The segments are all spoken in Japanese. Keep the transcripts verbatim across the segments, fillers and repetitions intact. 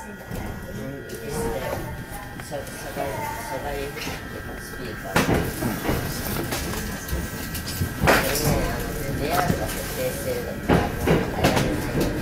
車外車外スピーカーでね、あの ジェイアール が設定してるだからもう変えられない。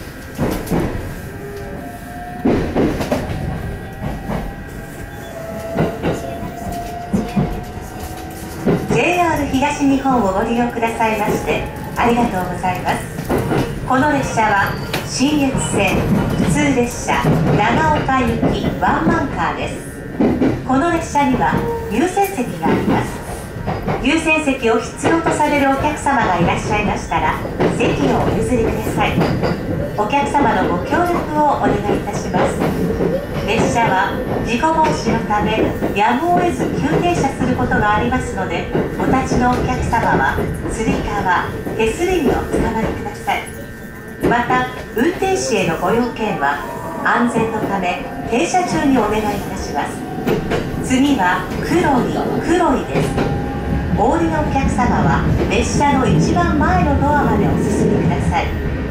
ジェイアール 東日本をご利用くださいましてありがとうございます。この列車は信越線普通列車長岡行きワンマンカーです。この列車には優先席があります。優先席を必要とされるお客様がいらっしゃいましたら席をお譲りください。お客様のご協力をお願いいたします。列車は事故防止のためやむを得ず急停車することがありますので、お立ちのお客様はつり革、手すりにおつかまりください。また運転士へのご用件は安全のため停車中にお願いいたします。次は黒い黒いです。お降りのお客様は列車の一番前のドアまでお進みください。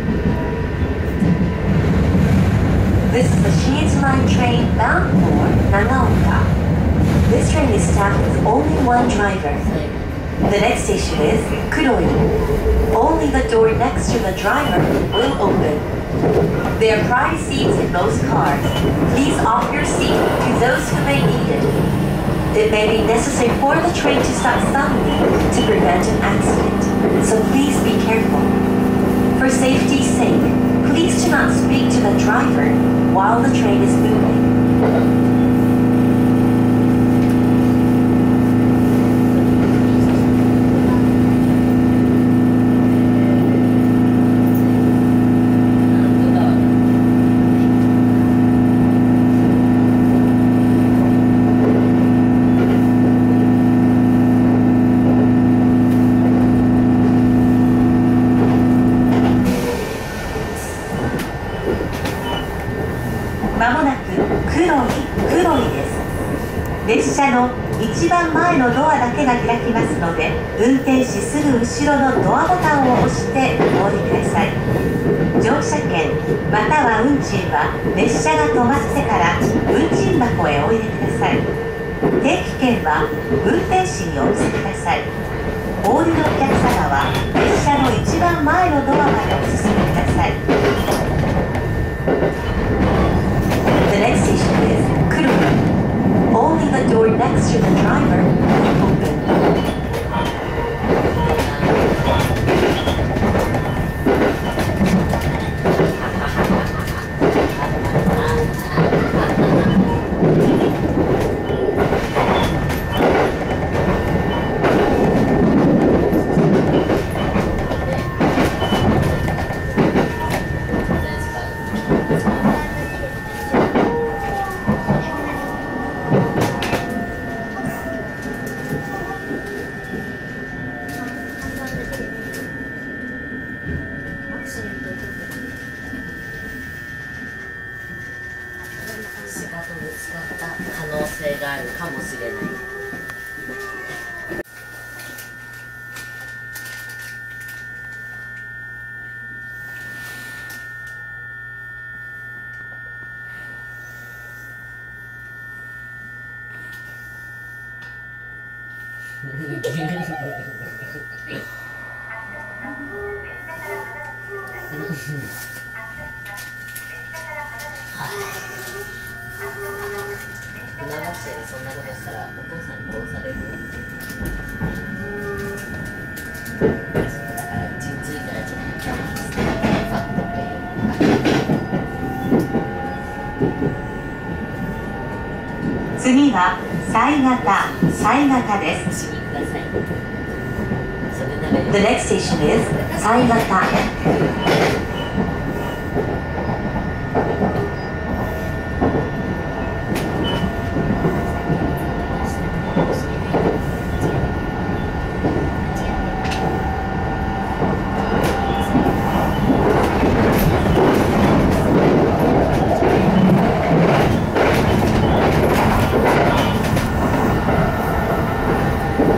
This is the Shinjuku Line train bound for Nagaoka. This train is staffed with only one driver. The next station is Kuroi. Only the door next to the driver will open. There are priority seats in most cars. Please offer your seat to those who may need it. It may be necessary for the train to stop suddenly to prevent an accident, so please be careful. For safety's sake, please do not speak to the driver while the train is moving. まもなく黒い黒いです。列車の一番前のドアだけが開きますので、運転士すぐ後ろのドアボタンを押してお降りください。乗車券または運賃は列車が止まってから運賃箱へお入れください。定期券は運転士にお見せください。お降りのお客様は列車の一番前のドアまでお進みください。 The next station is Kuroi. Only the door next to the driver will open. 鹿とぶつかった可能性があるかもしれない。船橋でそんなことしたらお父さんに殺される。だからうちに着いたらちょっとキャンプしてファッとっていう。 次は犀型犀型です。 お進みください。それなら The next station is Saigata.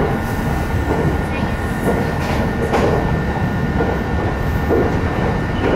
「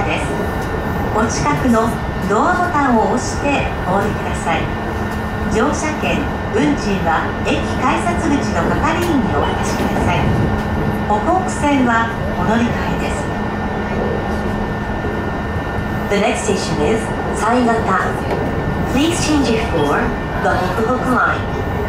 です。お近くのドアボタンを押してお降りください。乗車券、運賃は駅改札口の係員にお渡しください。ホクホク線はお乗り換えです。 The next station is Saigata. Please change it for the Hokuhoku line.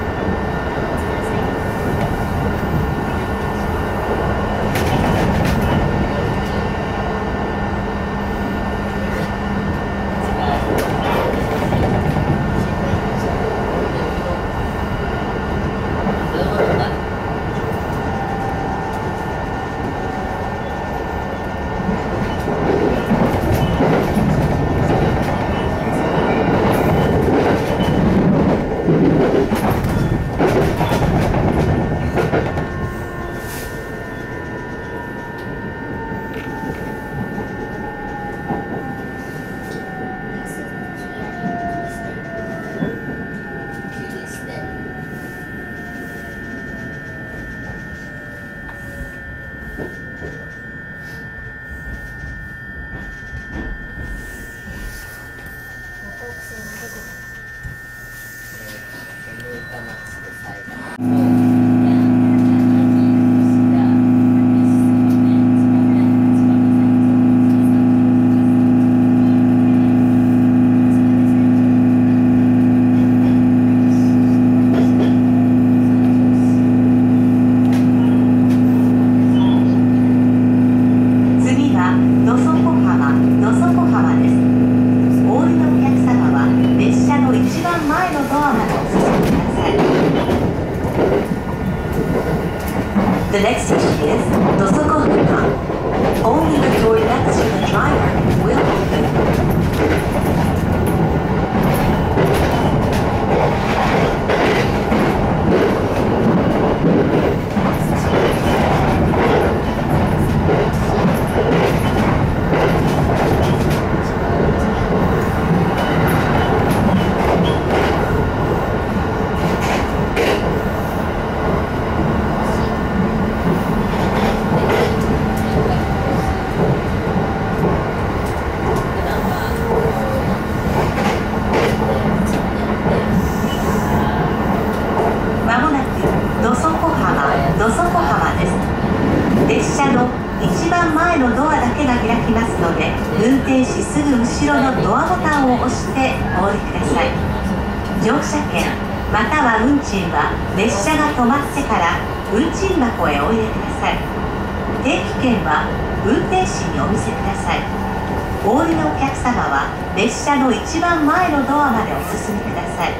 列車が止まってから運賃箱へお入れください。定期券は運転士にお見せください。お降りのお客様は列車の一番前のドアまでお進みください。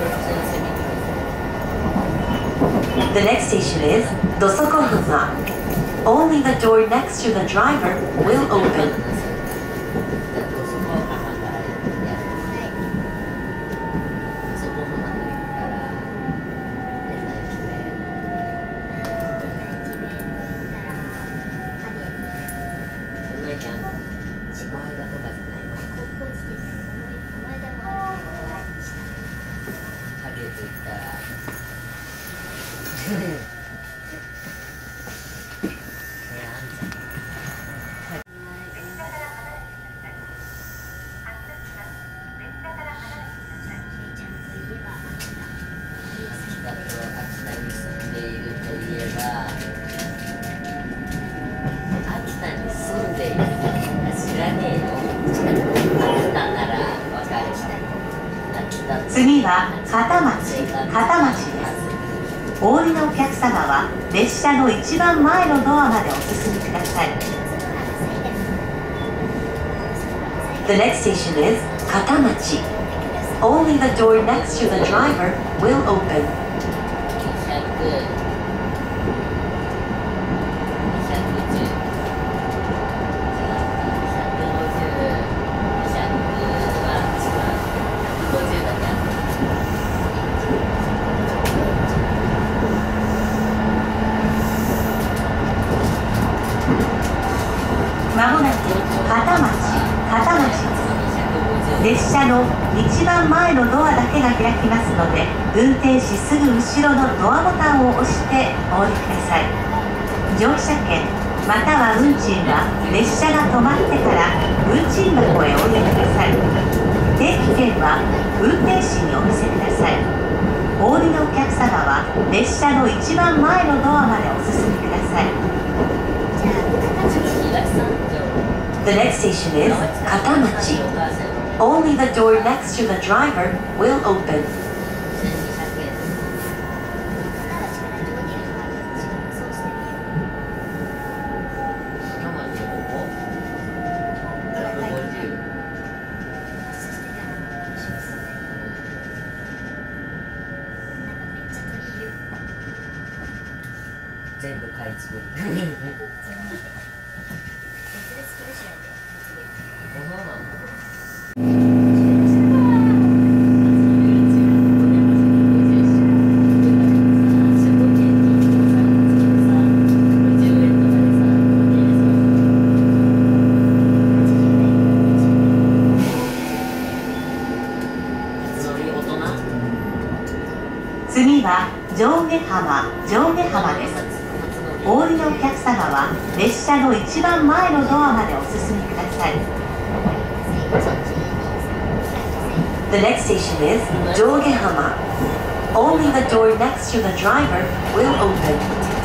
The next station is Dosokohama. Only the door next to the driver will open. 次は片町、片町です。お降りのお客様は列車の一番前のドアまでお進みください。 The next station is Katamachi. Only the door next to the driver will open. まもなく片町、片町です。列車の一番前のドアだけが開きますので、運転士すぐ後ろのドアボタンを押してお降りください。乗車券、 または運賃は列車が止まってから運賃箱へお入れください。定期券は運転士にお見せください。お降りのお客様は列車の一番前のドアまでお進みください。 The next station is Katamachi. Only the door next to the driver will open. 全部買い作る。 次は上下浜、上下浜です。お降りのお客様は列車の一番前のドアまでお進みください。 The next station is Jogehama. Only the door next to the driver will open.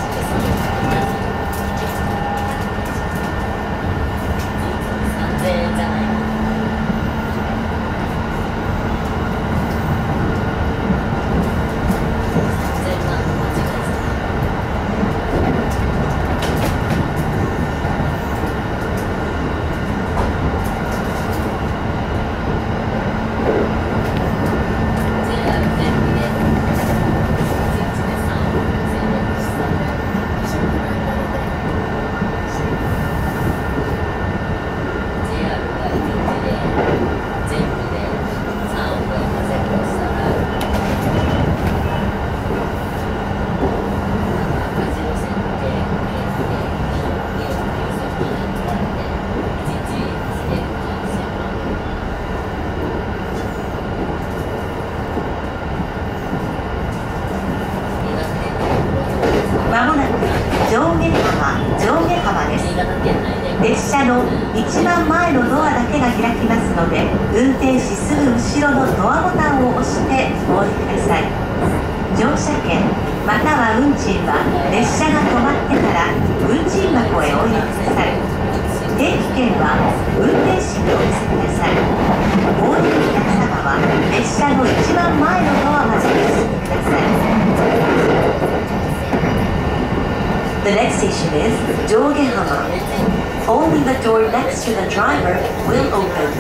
まもなく上下浜、上下浜です。列車の一番前のドアだけが開きますので、運転士すぐ後ろのドアボタンを押してお降りください。乗車券または運賃は列車が止まってから運賃箱へお入れください。定期券は運転士にお見せください。お降りのお客様は列車の一番前のドアまでお進みください。 The next station is Jogehama. Only the door next to the driver will open.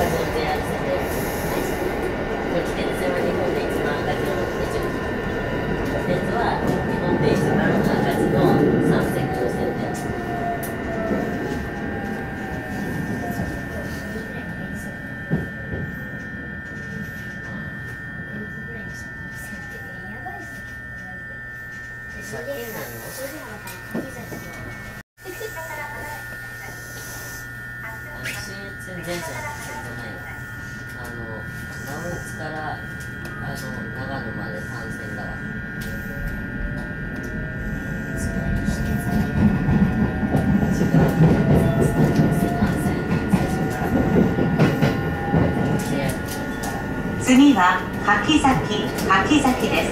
全然じゃないよ。あの名古屋からあの長野まで単線だわ。 次は柿崎、柿崎です。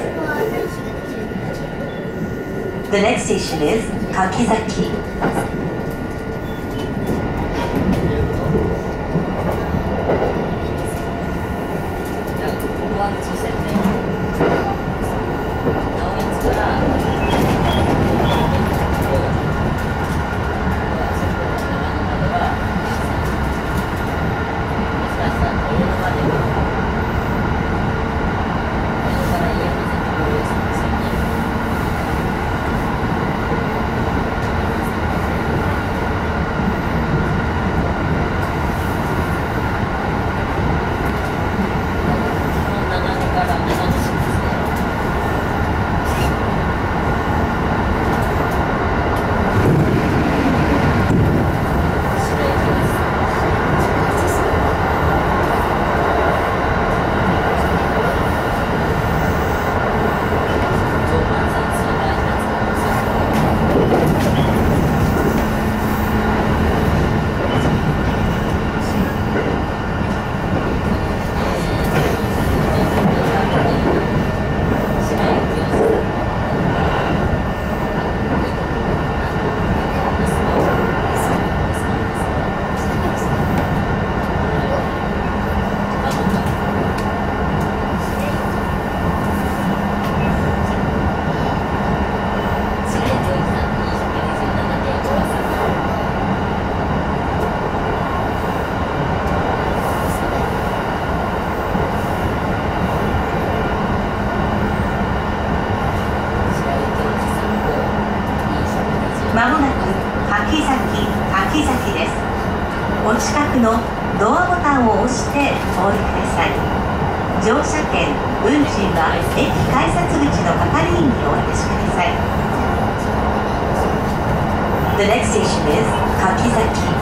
The next station is Kakizaki. 「 お近くのドアボタンを押してお降りください。乗車券、運賃は駅改札口の係員にお渡しください。 The next station is Kakizaki.